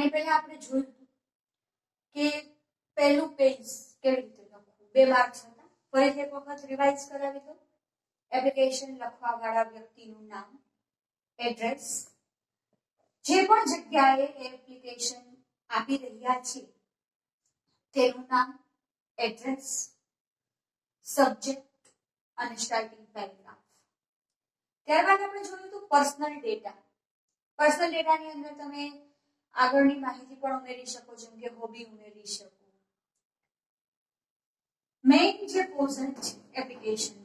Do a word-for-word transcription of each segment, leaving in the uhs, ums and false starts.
આની પહેલા આપણે જોયું કે પહેલું પેજ કેવી રીતે લખવું, બે માર્ક્સ હતા. ફરીથી એક વખત રિવાઇઝ કરાવી દો. એપ્લિકેશન લખવા વાળા વ્યક્તિનું નામ, એડ્રેસ, જે પણ જગ્યાએ એપ્લિકેશન આપી રહ્યા છે તેનું નામ, એડ્રેસ, સબ્જેક્ટ અને સ્ટાર્ટિંગ પેરેગ્રાફ. ત્યારબાદ આપણે જોયું હતું પર્સનલ ડેટા. પર્સનલ ડેટાની અંદર તમે આગળની માહિતી પણ ઉમેરી શકો, જેમ કે હોબી ઉમેરી શકો. મેઇન જે પોર્શન છે એપ્લિકેશન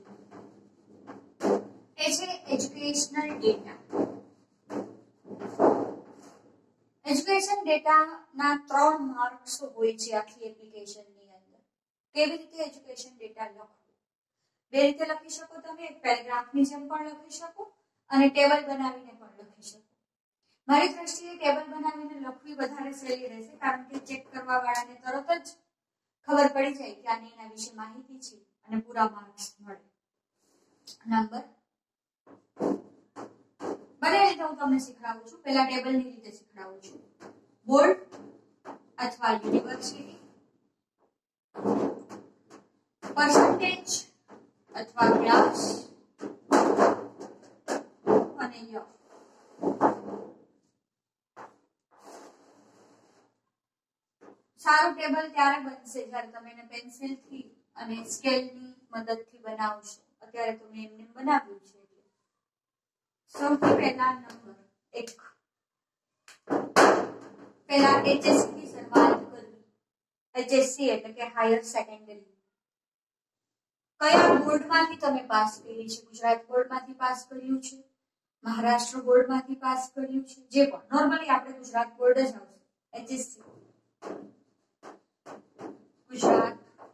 એ છે એજ્યુકેશનલ ડેટા. એજ્યુકેશન ડેટા ના ત્રણ માર્ક્સ હોય છે આખી એપ્લિકેશન ની અંદર. કેવી રીતે એજ્યુકેશન ડેટા લખવું? બે રીતે લખી શકો તમે, એક પેરેગ્રાફની જેમ પણ લખી શકો અને ટેબલ બનાવીને પણ લખી શકો. મારી દ્રષ્ટિએ ટેબલ બનાવીને લખવી વધારે સહેલી રહેશે, કારણ કે ચેક કરવા વાળાને તરત જ ખબર પડી જાય કે આની એના વિશે માહિતી છે અને પૂરા માર્ક્સ મળે. નંબર બંને રીતે હું તમને શીખડાવું છું. પહેલા ટેબલની રીતે શીખડાવું છું. બોર્ડ અથવા યુનિવર્સિટી, પર્સન્ટેજ અથવા ક્લાસ અને યર. સારું ટેબલ ત્યારે બનશે જ્યારે તમે એને પેન્સિલથી અને સ્કેલની મદદથી બનાવશો. અત્યારે તમે એમને બનાવ્યું છે. સૌથી પહેલા નંબર એક. પહેલા એચએસસી થી શરૂઆત કરવી. એચએસસી એટલે કે હાયર સેકન્ડરી. કયા બોર્ડમાંથી તમે પાસ કરી છે? ગુજરાત બોર્ડમાંથી પાસ કર્યું છે, મહારાષ્ટ્ર બોર્ડમાંથી પાસ કર્યું છે, જે પણ નોર્મલી આપણે ગુજરાત બોર્ડ જ આવશે. HSC Gujarat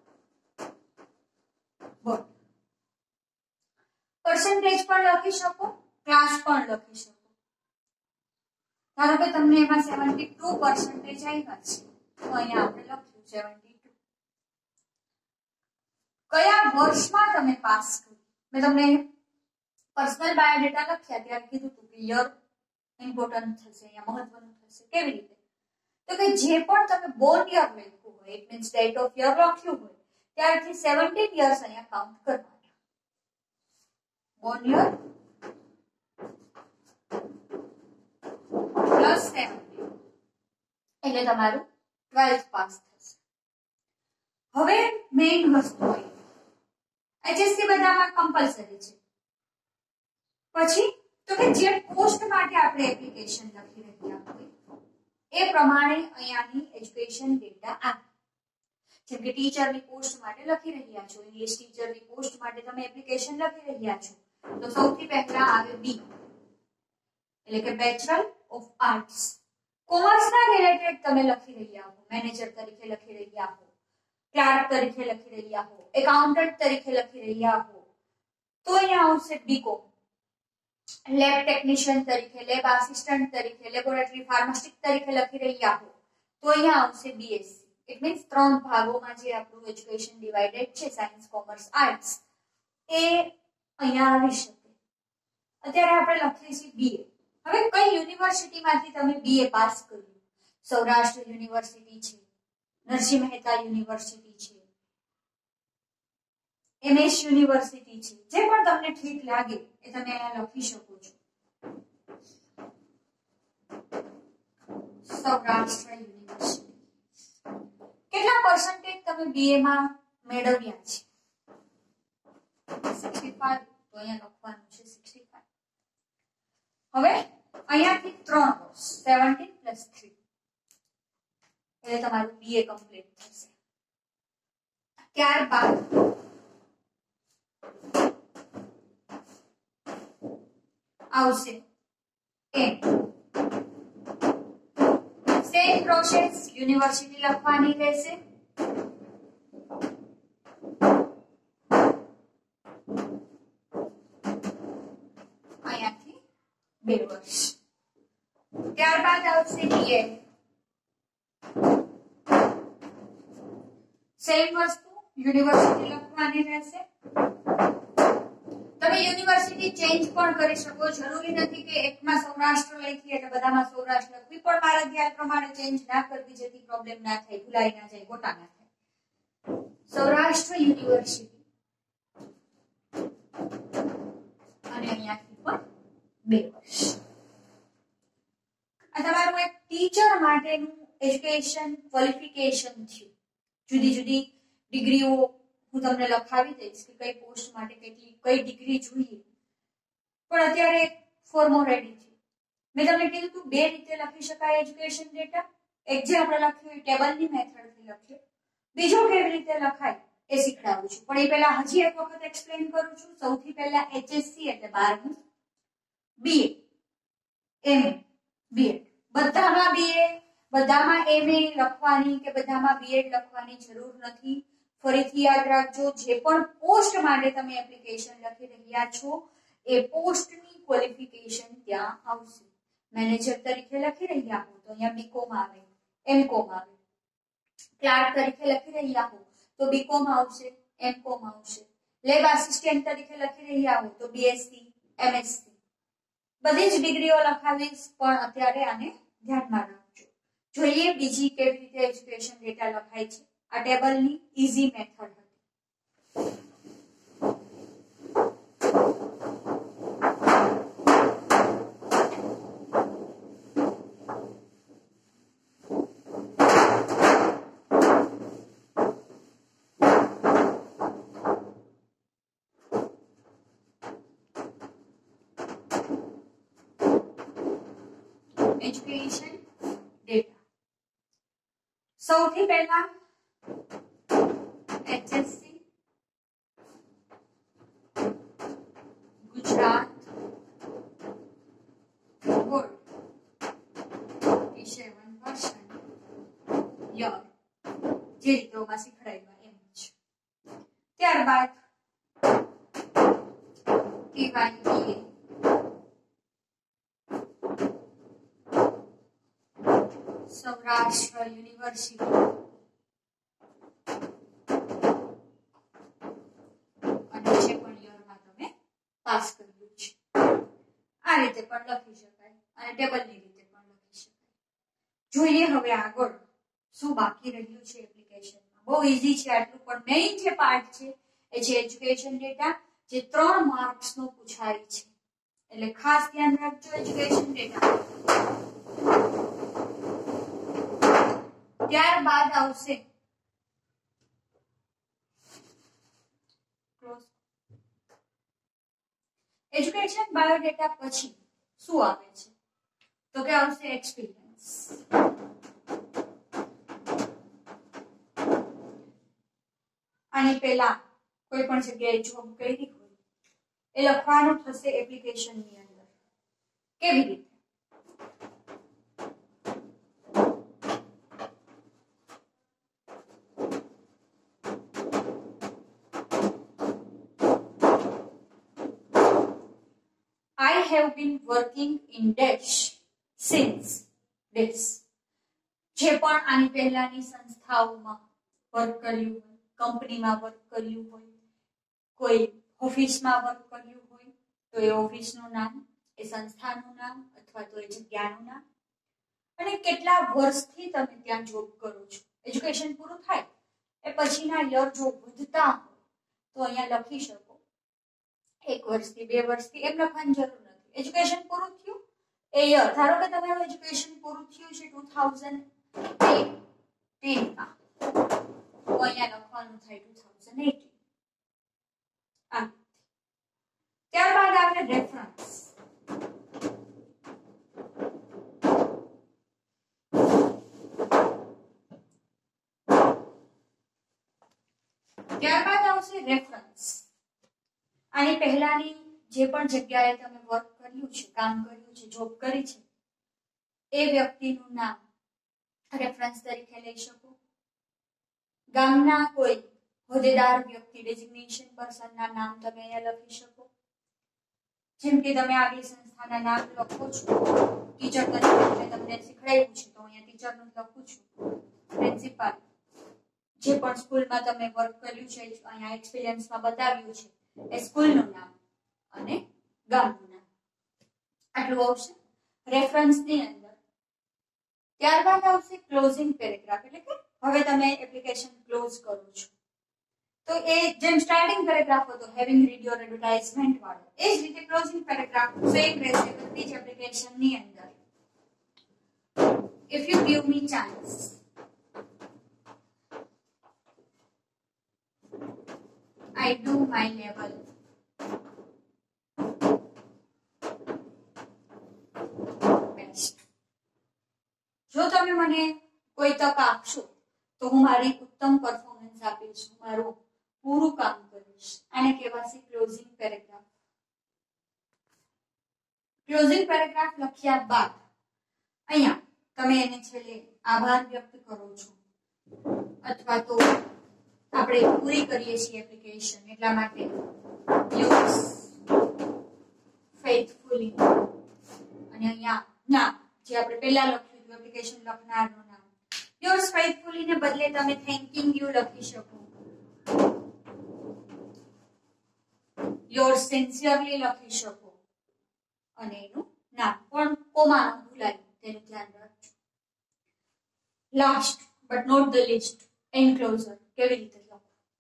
board. પર્સન્ટેજ પણ લખી શકો, ક્લાસ પણ લખી શકો. ધારો કે તમને એમાં સેવન્ટી ટુ પર્સન્ટેજ આવ્યા છે, તો અહીંયા આપણે લખ્યું સેવન્ટી ટુ. કયા વર્ષમાં તમે પાસ કર્યું? મેં તમને પર્સનલ બાયોડેટા લખ્યા ત્યારે કીધું હતું કે યર ઇમ્પોર્ટન્ટ થશે, અહીંયા મહત્વનું થશે. કેવી રીતે? તો કે જે પણ તમે બોર્ન યર લખ્યું હોય, it means date of year લખ્યું હોય, ત્યારથી સેવન્ટીન યર્સ અહીંયા કાઉન્ટ કરવાના. બોર્ન યર પ્લસ સેવન્ટીન એટલે તમારું ટ્વેલ્થ પાસ થશે. હવે મેઇન વસ્તુ હોય, એચએસસી બધામાં કમ્પલસરી છે. પછી તો કે જે પોસ્ટ માટે આપણે એપ્લિકેશન લખી રહ્યા હોય એ પ્રમાણે અહીંયાની એજ્યુકેશન ડેટા આપે. જેમ કે ટીચરની પોસ્ટ માટે લખી રહ્યા છો, ઇંગ્લિશ ટીચરની પોસ્ટ માટે તમે એપ્લિકેશન લખી રહ્યા છો, તો સૌથી પહેલા આવે બી એટલે કે બેચલર ઓફ આર્ટ્સ. કોમર્સના રિલેટેડ તમે લખી રહ્યા હો, મેનેજર તરીકે લખી રહ્યા હો, ક્લાર્ક તરીકે લખી રહ્યા હો, એકાઉન્ટન્ટ તરીકે લખી રહ્યા હો, તો અહીંયા આવશે બીકોમ. લેબ ટેકનિશિયન તરીકે, લેબ આસિસ્ટન્ટ તરીકે, લેબોરેટરી ફાર્માસિસ્ટ તરીકે લખી રહ્યા હો, તો અહીંયા આવશે બીએસસી. ઇટ મીન્સ ત્રણ ભાગોમાં જે આપણું એજ્યુકેશન ડિવાઇડેડ છે, સાયન્સ, કોમર્સ, આર્ટ્સ, એ અહીંયા આવી શકે. અત્યારે આપણે લખીએ છીએ બીએ. હવે કઈ યુનિવર્સિટીમાંથી તમે બીએ પાસ કર્યું? સૌરાષ્ટ્ર યુનિવર્સિટી છે, નરસિંહ મહેતા યુનિવર્સિટી છે, એમએસ યુનિવર્સિટી છે, જે પણ તમને ઠીક લાગે એ તમે અહીંયા લખી શકો છો. સૌરાષ્ટ્ર યુનિવર્સિટી. કેટલા પર્સન્ટેજ તમે બીએ માં મેળવ્યા છે? Sixty five. તો અહીંયા લખવાનું છે સિક્સટી ફાઈવ. હવે અહીંયાથી ત્રણ વર્ષ સેવન્ટીન પ્લસ થ્રી એટલે તમારું બીએ કમ્પ્લીટ થશે. ત્યારબાદ આવશે એમ. સેમ પ્રોસેસ, યુનિવર્સિટી લખવાની રહેશે. અહીંયાથી બે વર્ષ. ત્યારબાદ આવશે બીએ. સેમ વસ્તુ, યુનિવર્સિટી લખવાની રહેશે. તમે યુનિવર્સિટી ચેન્જ પણ કરી શકો, જરૂરી નથી કે એકમાં સૌરાષ્ટ્ર લખી એટલે બધામાં સૌરાષ્ટ્ર લખવી, પણ મારા ધ્યાન પ્રમાણે ચેન્જ ના કરવી જેથી પ્રોબ્લેમ ના થાય, ભૂલાઈ ના જાય, ગોટા ના થાય. સૌરાષ્ટ્ર યુનિવર્સિટી અને અહીંયાથી પણ બે વર્ષ. આ તમારું એક ટીચર માટેનું એજ્યુકેશન ક્વોલિફિકેશન થયું. જુદી જુદી ડિગ્રીઓ હું તમને લખાવી દઈશ કે કઈ પોસ્ટ માટે કેટલી કઈ ડિગ્રી જોઈએ, પણ અત્યારે ફોર્મો રેડી છે. મેં તમને કીધું તું બે રીતે લખી શકાય એજ્યુકેશન ડેટા. એક જે આપણે લખ્યું એ ટેબલની મેથડથી લખ્યું, બીજો કેવી રીતે લખાય એ શીખડાવું છું. પણ એ પહેલા હજી એક વખત એક્સપ્લેન કરું છું. સૌથી પહેલા એચએસસી એટલે બારમું, બીએ, એમએ, બીએડ, બધામાં બીએ બધામાં એમએ લખવાની કે બધામાં બીએડ લખવાની જરૂર નથી. ફરીથી યાદ રાખજો, જે પણ પોસ્ટ માટે તમે એપ્લિકેશન લખી રહ્યા છો એ પોસ્ટની ક્વોલિફિકેશન ત્યાં આવશે. મેનેજર તરીકે લખી રહ્યા હો તો અહીંયા બીકોમ આવે, એમકોમ આવે. ક્લાર્ક તરીકે લખી રહ્યા હો તો બીકોમ આવશે, એમકોમ આવશે. લેબ આસિસ્ટન્ટ તરીકે લખી રહ્યા હો તો બીએસસી, એમએસસી. બધી જ ડિગ્રીઓ લખાવીશ, પણ અત્યારે આને ધ્યાનમાં રાખજો. જોઈએ બીજી કેવી રીતે એજ્યુકેશન ડેટા લખાય છે. આ ટેબલની ઈઝી મેથડ હતી. એજ્યુકેશન ડેટા સૌથી પહેલા એચએસસી ગુજરાત બોર્ડ વિશે વન પર્સન્ટ યર જે રીતોમાં શીખડાવ્યા એમ જ. ત્યારબાદ ટીવાયબીએ સૌરાષ્ટ્ર યુનિવર્સિટી અને જે પણ યરમાં તમે પાસ કર્યું છે આ રીતે પણ લખી શકાય અને ટેબલની રીતે પણ લખી શકાય. જોઈએ હવે આગળ શું બાકી રહ્યું છે એપ્લિકેશનમાં. બહુ ઈઝી છે આટલું, પણ મેઇન જે પાર્ટ છે એ છે એજ્યુકેશન ડેટા, જે ત્રણ માર્ક્સ નો પૂછાય છે. એટલે ખાસ ધ્યાન રાખજો એજ્યુકેશન ડેટા. ત્યારબાદ આવશે એજ્યુકેશન બાયોડેટા. પછી શું આવે છે તો કે આવશે એક્સપિરિયન્સ. આની પહેલા કોઈ પણ જગ્યાએ જોબ કરી હોય એ લખવાનું થશે એપ્લિકેશનની અંદર. કેવી રીતે? I have been working in dash since this. જે પણ આની પહેલાની સંસ્થાઓમાં વર્ક કર્યું હોય, કંપનીમાં વર્ક કર્યું હોય, કોઈ ઓફિસમાં વર્ક કર્યું હોય તો એ ઓફિસનું નામ, એ સંસ્થાનું નામ અથવા તો એ જગ્યાનું નામ, અને કેટલા વર્ષથી તમે ત્યાં જોબ કરો છો. એજ્યુકેશન પૂરું થાય એ પછીના યર જો વધતા હોય તો અહીંયા લખી શકો એક વર્ષથી, બે વર્ષથી, એમ લખવાની જરૂર નથી. એજ્યુકેશન પૂરું થયું એ યર, ધારો કે તમારું એજ્યુકેશન પૂરું થયું છે ટુ થાઉઝન્ડ એટીન માં, તો અહીંયા લખવાનું થાય ટુ થાઉઝન્ડ એટીન. આ ત્યારબાદ આવે રેફરન્સ. ત્યારબાદ આવશે રેફરન્સ. આની પહેલાની જે પણ જગ્યાએ તમે વર્ક કર્યું છે, કામ કર્યું છે, જોબ કરી છે, એ વ્યક્તિનું નામ રેફરન્સ તરીકે લઈ શકો. ગામના કોઈ હોદ્દેદાર વ્યક્તિ, ડેઝિગ્નેશન પર્સનના નામ તમે અહીંયા લખી શકો. જેમ કે તમે આગલી સંસ્થાના નામ લખો છો, ટીચર તરીકે તમને શીખડાવ્યું છે તો અહીંયા ટીચરનું લખું છું, પ્રિન્સિપાલ. જે પણ સ્કૂલમાં તમે વર્ક કર્યું છે, અહીંયા એક્સપિરિયન્સમાં બતાવ્યું છે એ સ્કૂલનું નામ. અને ગામનું નામ. આટલું આવશે રેફરન્સ ની અંદર. ત્યારબાદ આવશે ક્લોઝિંગ પેરેગ્રાફ, એટલે કે હવે તમે એપ્લિકેશન ક્લોઝ કરો છો તો એ જેમ સ્ટાર્ટિંગ પેરેગ્રાફ હતો હેવિંગ રીડ યોર એડવર્ટાઇઝમેન્ટ વાળો, એ જ રીતે ક્લોઝિંગ પેરેગ્રાફ સેમ રહેશે બધી જ એપ્લિકેશન ની અંદર. If you give me chance, I do my level. Best. જો તમે મને કોઈ તક આપશો તો હું મારી ઉત્તમ પરફોર્મન્સ આપીશ, મારું પૂરું કામ કરીશ. આને કહેવાશે ક્લોઝિંગ પેરેગ્રાફ. ક્લોઝિંગ પેરેગ્રાફ લખ્યા બાદ અહીંયા તમે એને છેલ્લે આભાર વ્યક્ત કરો છો અથવા તો આપણે પૂરી કરીએ છીએ એપ્લિકેશન એટલા માટે યોર્સ ફેithfully, અને અહીંયા નામ જે આપણે પહેલા લખ્યું હતું એપ્લિકેશન લખનારનું નામ યોર્સ ફેithfully ને બદલે તમે થેન્કિંગ યુ લખી શકો, યોર્સ સિન્સિયરલી લખી શકો, અને એનું નામ પણ કોમા ન ભૂલાય તેનું ધ્યાન રાખજો. Last but not the least, enclosure કેવી રીતે લખો?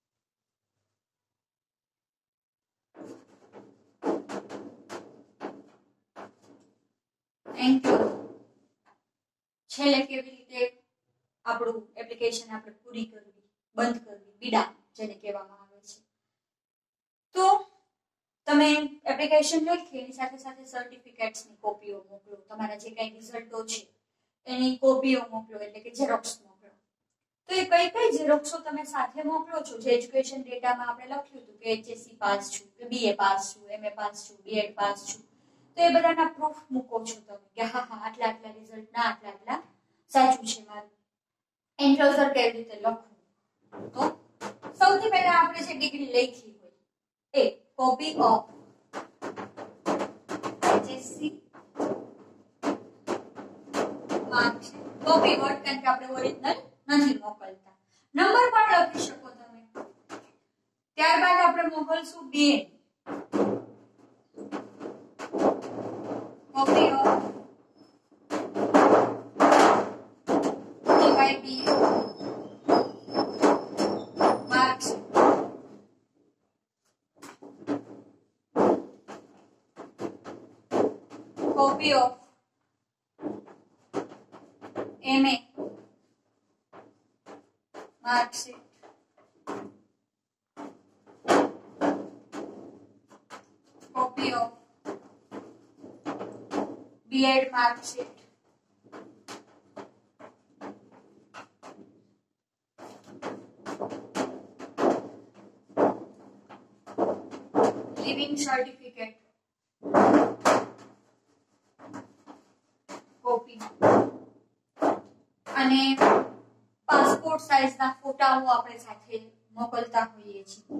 એન્ક્લોઝર છેલ્લે કેવી રીતે આપણું એપ્લિકેશન આપણે પૂરી કરવી, બંધ કરવી, વિડામ જેને કહેવામાં આવે છે. તો તમે એપ્લિકેશન લખી એની સાથે સાથે સર્ટિફિકેટ્સની કોપીઓ મોકલો, તમારા જે કઈ રિઝલ્ટો છે એની કોપીઓ મોકલો, એટલે કે ઝેરોક્સ મોકલો. તો એ કઈ કઈ ઝેરોક્સો તમે સાથે મોકલો છો? જે એજ્યુકેશન ડેટામાં આપણે લખ્યું હતું કે એચએસસી પાસ છું, કે બીએ પાસ છું, એમએ પાસ છું, બીએડ પાસ છું, તો એ બધાના પ્રૂફ મૂકો છો તમે કે હા હા આટલા આટલા રિઝલ્ટ ના આટલા આટલા સાચું છે મારું. એન્ક્લોઝર કેવી રીતે લખવું? તો સૌથી પહેલા આપણે જે ડિગ્રી લખી હોય એ copy of HSC marksheet, copy word કારણ કે આપણે ઓરિજિનલ નથી મોકલતા. નંબર પણ લખી શકો તમે. ત્યારબાદ આપણે મોકલશું BEd copy of DYBA marksheet, copy of M A marksheet, copy of B.Ed marksheet, living certificate, copy, અને પાસપોર્ટ સાઈઝના ફોટાઓ આપણે સાથે મોકલતા હોઈએ છીએ.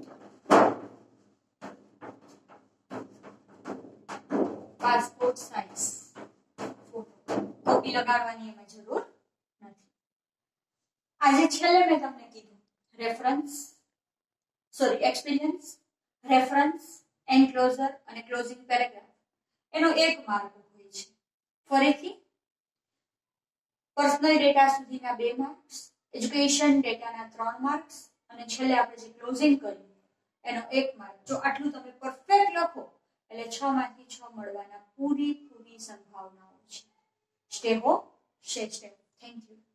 પાસપોર્ટ સાઈઝ ફોટો કોપી લગાડવાની એમાં જરૂર નથી. આજે છેલ્લે મેં તમને કીધું reference sorry experience, reference, enclosure અને ક્લોઝિંગ પેરેગ્રાફ એનો એક માર્ક હોય છે. ફરીથી પર્સનલ ડેટા સુધીના બે માર્ક્સ, એજ્યુકેશન ડેટાના ત્રણ માર્ક્સ, અને છેલ્લે આપણે જે ક્લોઝિંગ કર્યું એનો એક માર્ક. જો આટલું તમે પરફેક્ટ લખો એટલે છ માંથી છ મળવાના પૂરી પૂરી સંભાવનાઓ છે. Stay hope, stay safe. Thank you.